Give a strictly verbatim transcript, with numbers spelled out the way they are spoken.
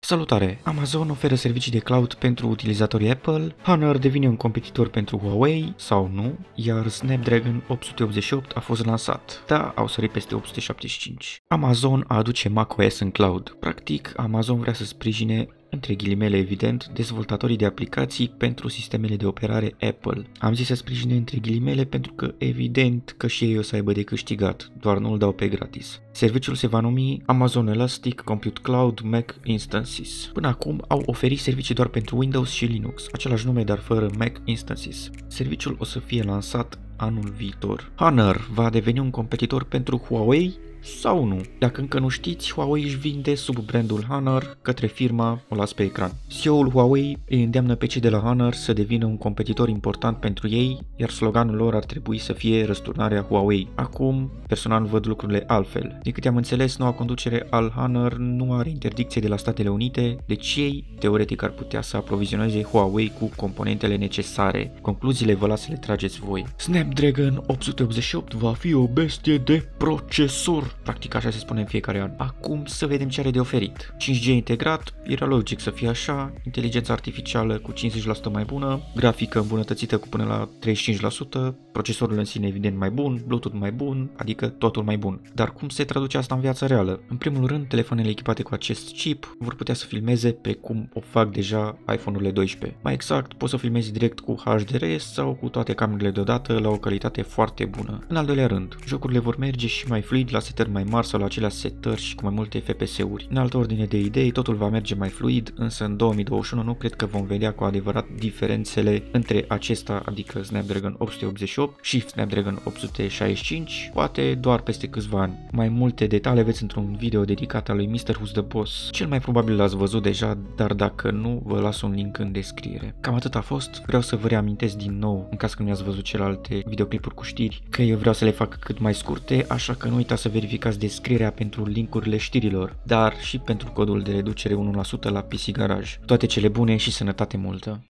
Salutare! Amazon oferă servicii de cloud pentru utilizatorii Apple, Honor devine un competitor pentru Huawei sau nu, iar Snapdragon opt sute optzeci și opt a fost lansat. Da, au sărit peste opt sute șaptezeci și cinci. Amazon aduce macOS în cloud. Practic, Amazon vrea să sprijine, între ghilimele evident, dezvoltatorii de aplicații pentru sistemele de operare Apple. Am zis să sprijine între ghilimele pentru că evident că și ei o să aibă de câștigat, doar nu îl dau pe gratis. Serviciul se va numi Amazon Elastic Compute Cloud Mac Instances. Până acum au oferit servicii doar pentru Windows și Linux, același nume dar fără Mac Instances. Serviciul o să fie lansat anul viitor. Honor va deveni un competitor pentru Huawei sau nu? Dacă încă nu știți, Huawei își vinde sub brandul Honor către firma, o las pe ecran. C E O-ul Huawei îi îndeamnă pe cei de la Honor să devină un competitor important pentru ei, iar sloganul lor ar trebui să fie răsturnarea Huawei. Acum, personal văd lucrurile altfel. Din câte am înțeles, noua conducere al Honor nu are interdicție de la Statele Unite, deci ei, teoretic, ar putea să aprovizioneze Huawei cu componentele necesare. Concluziile vă las să le trageți voi. Snapdragon opt sute optzeci și opt va fi o bestie de procesor. Practic așa se spune în fiecare an. Acum să vedem ce are de oferit. cinci G integrat, era logic să fie așa, inteligența artificială cu cincizeci la sută mai bună, grafică îmbunătățită cu până la treizeci și cinci la sută, procesorul în sine evident mai bun, Bluetooth mai bun, adică totul mai bun. Dar cum se traduce asta în viața reală? În primul rând, telefoanele echipate cu acest chip vor putea să filmeze precum o fac deja iPhone-urile doisprezece. Mai exact, poți să filmezi direct cu H D R S sau cu toate camerele deodată la o calitate foarte bună. În al doilea rând, jocurile vor merge și mai fluid la setări mai mari sau la aceleași setări și cu mai multe F P S-uri. În altă ordine de idei, totul va merge mai fluid, însă în două mii douăzeci și unu nu cred că vom vedea cu adevărat diferențele între acesta, adică Snapdragon opt sute optzeci și opt și Snapdragon opt sute șaizeci și cinci, poate doar peste câțiva ani. Mai multe detalii aveți într-un video dedicat al lui mister Who's the Boss. Cel mai probabil l-ați văzut deja, dar dacă nu, vă las un link în descriere. Cam atât a fost, vreau să vă reamintesc din nou, în caz că nu ați văzut celelalte videoclipuri cu știri, că eu vreau să le fac cât mai scurte, așa că nu uitați să verificați descrierea pentru linkurile știrilor, dar și pentru codul de reducere unu la sută la P C Garage. Toate cele bune și sănătate multă!